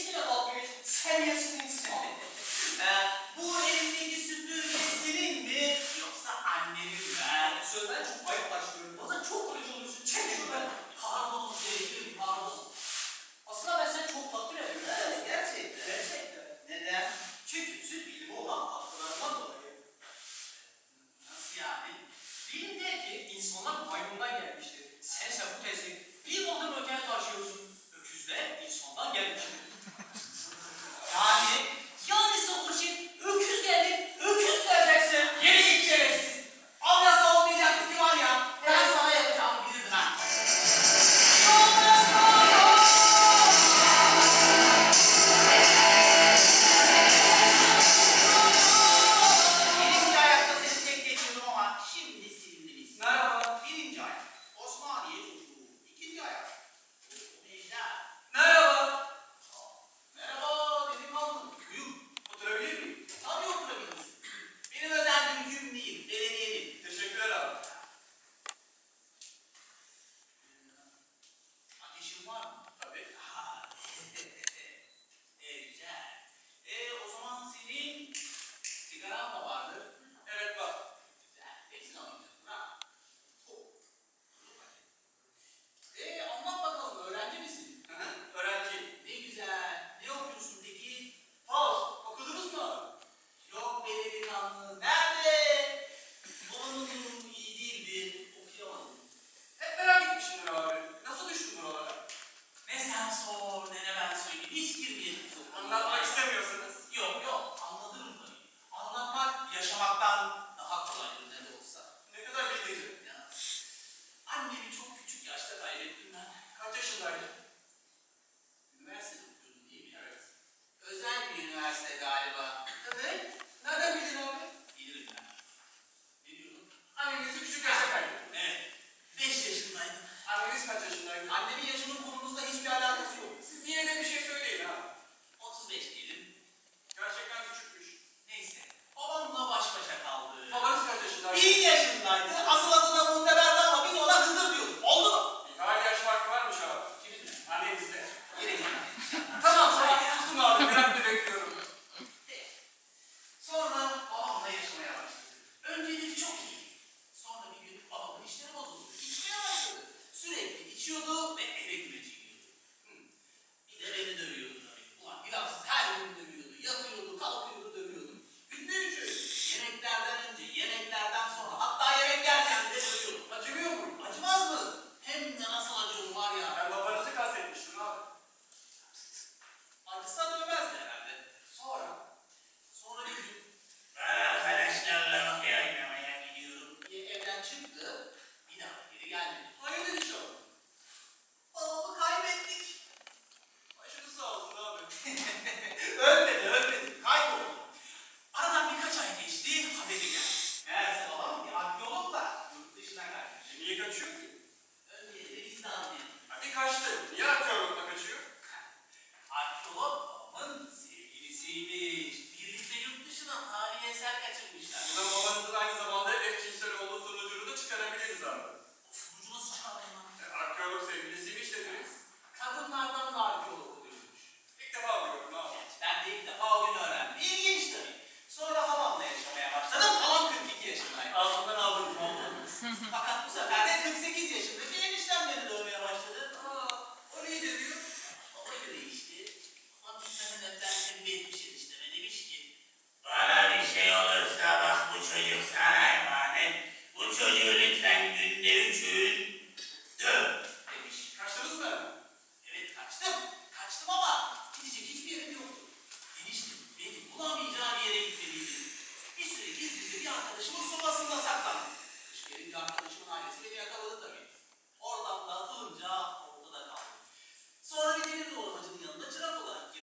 Geçti de dalga geç. Sen yesinsin. Bu elindeki süpürge senin mi yoksa annenin mi? Sözden çok bayıp başlıyorum. O zaman çok kolej oluyorsun. Çek şuradan. Pardon sevgilim, pardon. Aslında ben seni çok takdir ediyorum. Evet, gerçekten. Gerçekten. Neden? Çünkü süt bilimi olan katkılarından dolayı. Nasıl yani? Bilim der ki insanlar maymundan gelmiştir. Sense bu tezi bir adım öteye taşıyorsun. Öküzler insandan gelmiştir. Yani sıfır öküz geldi, öküz geleceksin. Yeni git şerefsiz. Ablası olmayacak ki var ya, ben sana yapacağımı bilirdim ha. Birinci ayakta seni tek geçirdim ama şimdi sildiniz. Merhaba. Birinci ayak. Osmaniye çocuğu. İkinci ayak. Necla. Merhaba. Merhaba dedim aldım. Buyur. Oturabilir miyim? Tabii oturabilirsin. Benim özel mülküm değil, belediyenin. Teşekkürler abi. Ateşin var mı? Tabii. Güzel. O zaman senin sigaran da vardır. Evet var. Güzel. Hepsini alayım. Ha. Anlat bakalım, öğrenci misin? Hı hı, öğrenci. Ne güzel. Ne okuyorsun peki? Faust, okudunuz mu? Yok be delikanlı. Nerede? Onun iyi değildi. Okuyamadım. Hep merak etmişimdir abi. Nasıl düştün buralara? Ne sen sor, ne ben söyleyeyim. Hiç girmeyelim. Anlatmak istemiyorsanız. Yok. Anlatırım tabii. Anlatmak yaşamaktan daha kolaydır ne de olsa. Ne kadar bildiğin. Ya. Annemi çok küçük yaşta kaybettim ben. Kaç yaşındaydın? Üniversitede okuyordun değil mi? Evet. Özel bir üniversite galiba. Evet. Nereden bildin abi? Bilirim ben. Ne diyordun? Annenizi küçük yaşta kaybettin. Evet. 5 yaşındaydım. Anneniz kaç yaşındaydı? Annemin yaşının konumuzla hiçbir alakası yok. Siz yine de bir şey söyleyin ha. 35 diyelim. Gerçekten küçükmüş. Neyse. Babamla baş başa kaldı. Babanız kaç yaşındaydı? 1 yaşındaydı. Asıl adı da Muhteber'di ama biz ona Hızır diyorduk. Oldu mu? Hala yaş farkı varmış abi. Kiminle? Annenizle. Yine tamam susun abi. Merakla bekliyorum. Sonra babamla yaşamaya başladı. Önceleri çok iyi. Sonra bir gün babamın işleri bozuldu. İçmeye başladı. Sürekli içiyordu ve eve güveci yiyordu. Bir de beni dövüyordu tabii. Ulan günahsız her gün dövüyordu. Yatıyordu, kalkıyordu, dövüyordu. Günde 3 öğün. Yemeklerden önce, yemeklerden sonra. Hatta yemek yerken bile dövüyordu. Acımıyor mu? Acımaz mı? Hem de nasıl acıyordu var ya. Ben babanızı kastetmiştim abi. Acısa dövmezdi herhalde. Sonra bir gün ben arkadaşlarla okey oynamaya gidiyorum diye evden çıktı. Bir daha geri gelmedi. Hayırdır inşallah. Babamı kaybettik. Başınız sağ olsun abi. Ölmedi. Kayboldu. Aradan birkaç ay geçti, haberi geldi. Meğerse babam bir arkeologla yurt dışına kaçmış. Niye kaçıyor ki? Önceleri biz de anlayalım. Hadi kaçtı. Niye arkeologla kaçıyor? Arkeolog babamın sevgilisiymiş. Birlikte yurt dışına tarihi eser kaçırmışlar. Buradan babanızın aynı zamanda eşcinsel olduğu sonucunu da çıkarabiliriz abi. O sonucu nasıl çıkartayım lan? Arkeolog sevgilisiymiş dediniz. Kadınlardan da arkeolog oluyormuş. İlk defa duyuyorum abi. Ben de ilk defa o gün öğrendim. İlginç tabii. Sonra halamla yaşamaya başladım. Halam 42 yaşındaydı. Ağzından aldım. Fakat bu sefer de 48 yaşındaki eniştem beni dövmeye başladı. O ne diyor? Baba göre işte. Ama bir tane öpten etmiş enişteme demiş ki bana bir şey olursa bak bu çocuk sana emanet. Bu çocuğu lütfen günde 3 öğün döv demiş. Kaçtınız mı? Evet kaçtım. Kaçtım ama gidecek hiçbir yerim yoktu. Eniştem beni bulamayacağı bir yere gitmeliydi. Bir süre gizlice bir arkadaşımın sobasında saklandım. Kış gelince arkadaşımın ailesi beni yakaladı tabii. Oradan da atılınca ortada kaldım. Sonra bir demir doğramacılık